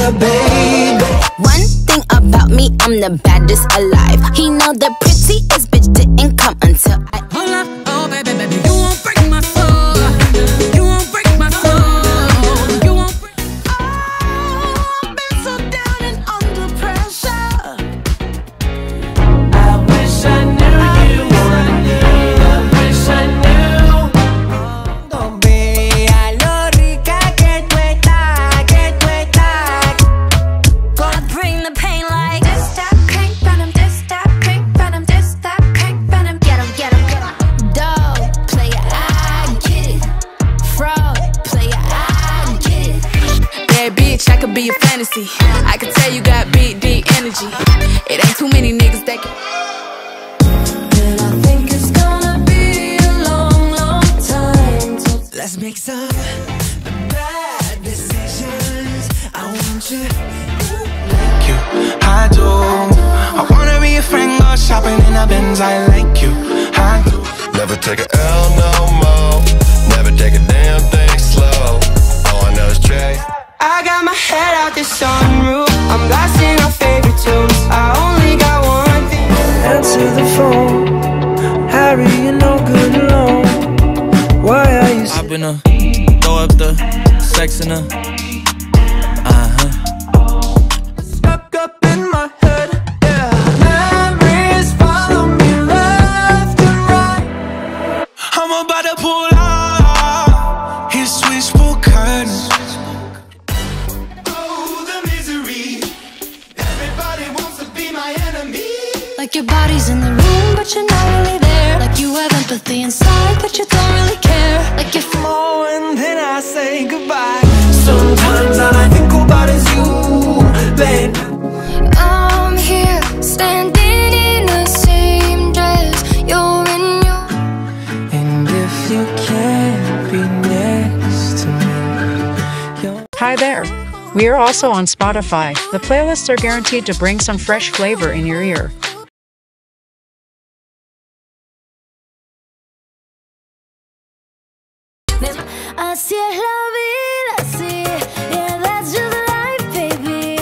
a baby. One thing about me, I'm the baddest alive. He know the prettiest bitch didn't come until I. Hold up, oh baby, baby, you won't break my soul. You won't break my soul. You won't break. Oh, I've been so down and under pressure. I wish I knew you wanted me. I wish I knew. Don't be a lo rica que tú estás, que tú estás. Gonna bring the pain like This that crank venom, this that crank venom, this that crank venom. get 'em, get 'em, get 'em. Dog, player, I get it. Fraud, player, I get it. Bad bitch, I could be a fantasy. I can tell you got big, deep energy. It ain't too many niggas that can. And I think it's gonna be a long, long time till let's make some bad decisions. I want you like you, I do. I wanna be a friend, go shopping in a Benz. I like you, I do. Never take a L no more. Never take a damn thing slow. All I know is Jay. I got my head out the sunroof. I'm blasting our favorite tunes. I only got one thing. Answer the phone. Harry, you're no good alone. Why are you I've been throw up the sex in her. stuck up in my head? Yeah. Memories follow me left and right. I'm about to pull out his switchboard curtains. Like your body's in the room, but you're not really there. Like you have empathy inside, but you don't really care. Like if Oh, and then I say goodbye. Sometimes all I think about is you, babe. I'm here, standing in the same dress. You're in your. And if you can't be next to me, you're Hi there. We are also on Spotify. The playlists are guaranteed to bring some fresh flavor in your ear. Así es la vida, sí. Yeah, that's just life, baby.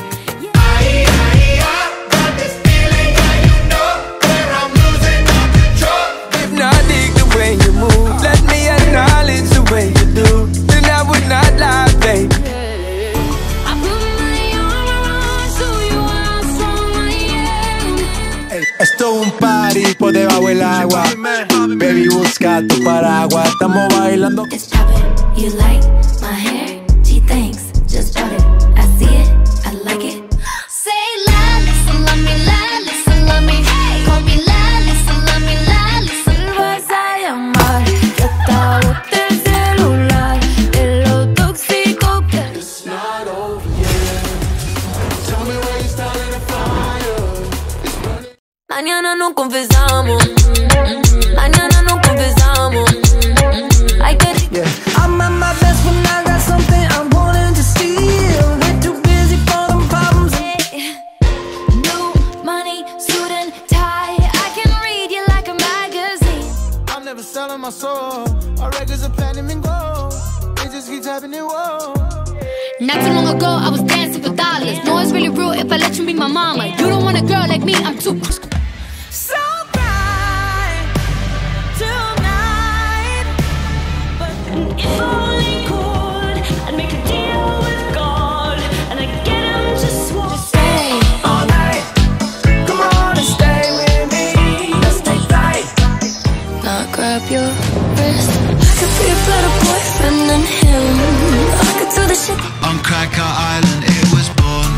if not dig the way you move, let me acknowledge the way you do. Then I would not lie, babe. I put my arms so you are strong, I am. Esto es un party por debajo del agua. Baby, busca tu paraguas. Estamos bailando. It's poppin', you like my hair? She thinks, just bought it. I see it, I like it. Say la, listen, love me, la, listen, love me. Hey, call me la, listen, love me, la, listen. Vas a llamar, que está bote el celular, de lo tóxico que. It's not over yet. Tell me where you started a fire. Mañana no confesamos. Mañana no confesamos. Ay, qué rico. Yeah, I'm at my best when I got something I'm wanting to steal. We're too busy for them problems. New money, suit and tie. I can read you like a magazine. I'm never selling my soul. Our records are platinum and gold. They just keep tapping it, whoa. Not too long ago, I was dancing for dollars. No, it's really real if I let you be my mama. You don't want a girl like me, I'm too. So bright tonight, but If only could, I'd make a deal with God, and I'd get him to stay all night. Come on and stay with me. Let's take flight. Not grab your wrist. I could be a better boyfriend than him. I could do the shit. On Cracker Island it was born.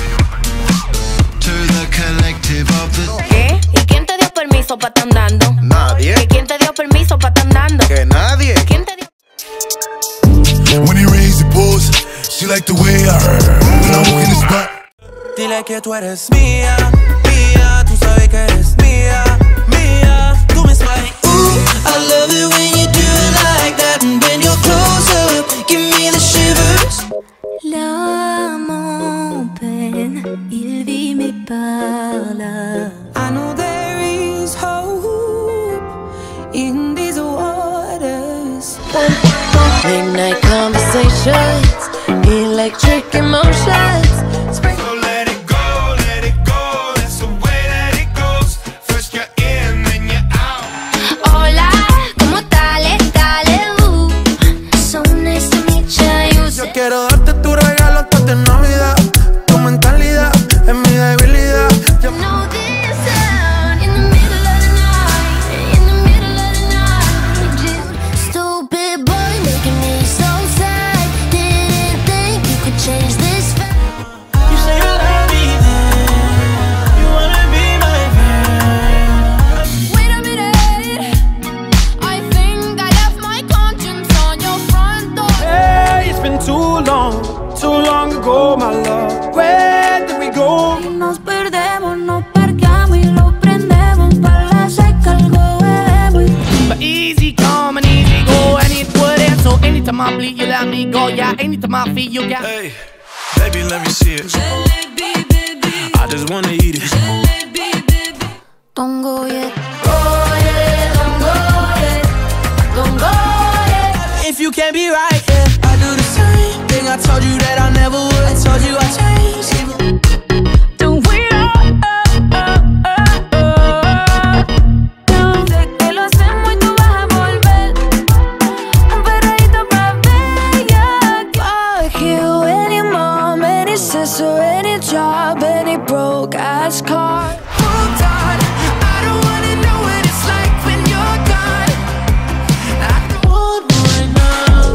To the collective of the. ¿Qué? ¿Y quién te dio permiso pa' estar andando? Nadie. ¿Y quién te dio permiso pa' estar andando? Que nadie. ¿Quién te dio? When he raised the pose, she liked the way I heard. When I walk in the spot. Dile que tú eres mía, mía. Tú sabes que eres mía, mía. Tú me sueles. I love it when you do it like that. And when you're close up, give me the shivers. L'âme peine, il vit mais parle. I know there is hope in these waters. Midnight conversations, electric emotions. you go, my love? Where did we go? Y nos perdemos, nos parqueamos y lo prendemos. Pa' la seca algo bebemos. But easy come and easy go, and it wouldn't. So anytime I bleed, you let me go. Yeah, anytime I feel you got. Hey, baby, let me see it. I just wanna eat it. Don't go yet. If you can't be right, yeah, I do the same thing. I told you that I never would. I told you I changed. Don't wait up. Sé que lo hacemos y tú vas a volver. Un perreíto pa' bella. Fuck you, any mom, any sister, any job, any broke ass car. Hold on, I don't wanna know what it's like when you're gone. I don't want one now.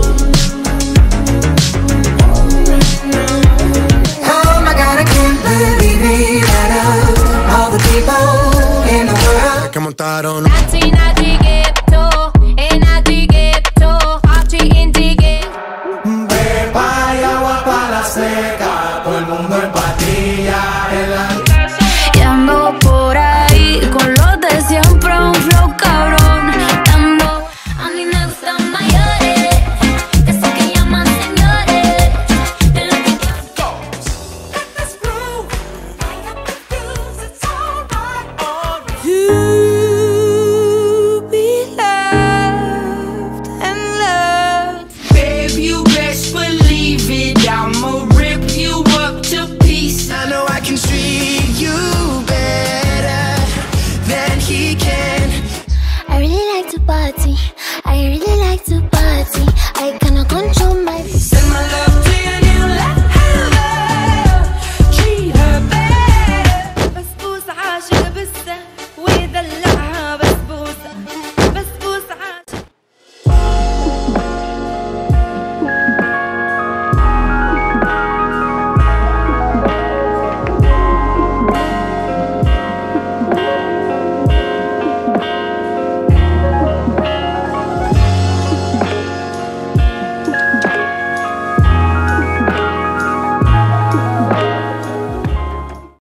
Oh my God, I can't believe it. Out of all the people in the world, Que montaron Pepa y agua pa' la seca. Todo el mundo en patilla en la. Y ando por ahí con los de siempre, un flow cabrón. Ando, a mí me gusta más.